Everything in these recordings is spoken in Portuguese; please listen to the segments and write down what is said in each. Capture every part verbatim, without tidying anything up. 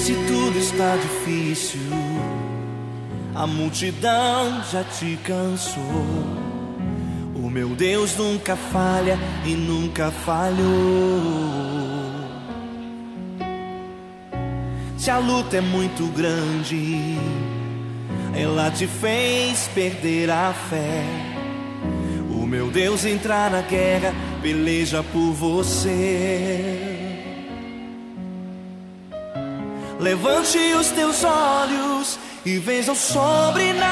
Se tudo está difícil, a multidão já te cansou. O meu Deus nunca falha e nunca falhou. Se a luta é muito grande, ela te fez perder a fé. O meu Deus entrar na guerra, peleja por você. Levante os teus olhos e veja o sobrenatural.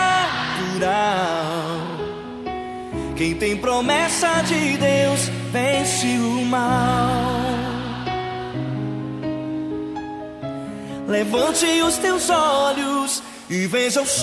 Quem tem promessa de Deus vence o mal. Levante os teus olhos e veja o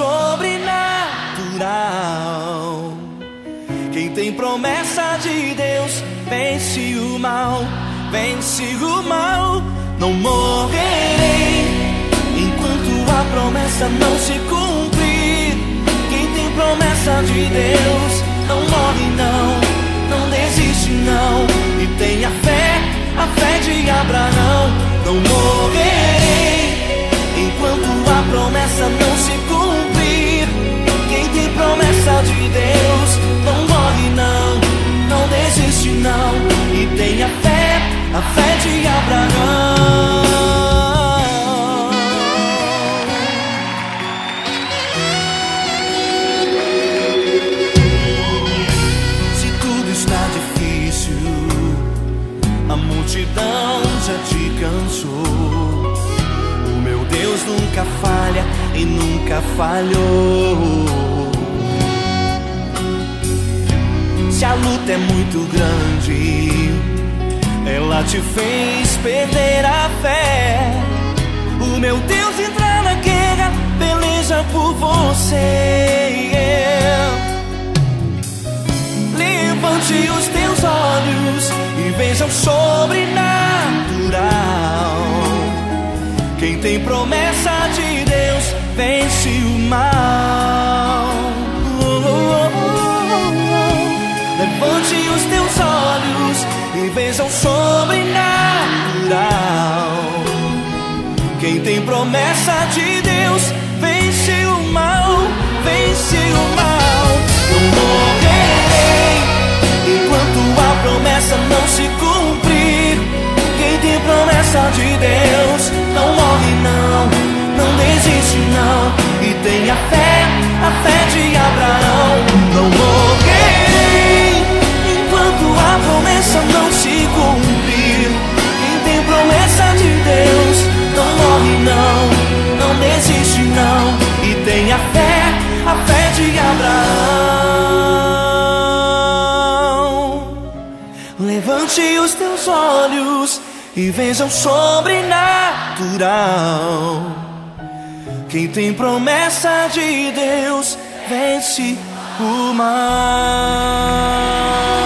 sobrenatural. Quem tem promessa de Deus vence o mal, vence o mal. Não morrerei enquanto a promessa não se cumprir. Quem tem promessa de Deus não morre não, não desiste não. E tenha fé, a fé de Abraão. Não morrerei enquanto a promessa não se cumprir. Quem tem promessa de Deus não morre não, não desiste não. E tenha fé, a fé de Abraão. Se tudo está difícil, a multidão já te cansou. O meu Deus nunca falha e nunca falhou. Se a luta é muito grande, ela te fez perder a fé. O meu Deus entrar na guerra, peleja por você. Levante os teus olhos e veja o sobrenatural. Quem tem promessa de Deus vence o mal. Levante os teus olhos e veja o sobrenatural. Quem tem promessa de Deus vence o mal, vence o mal. Não morrerei enquanto a promessa não se cumprir. Quem tem promessa de Deus não morre não, não desiste não. E tenha fé, a fé de Abraão. Não morrerei enquanto a promessa não se cumprir. Quem tem promessa de Deus não morre não, não desiste não. E tenha fé, a fé de Abraão. Levante os teus olhos e veja o sobrenatural. Quem tem promessa de Deus vence o mal.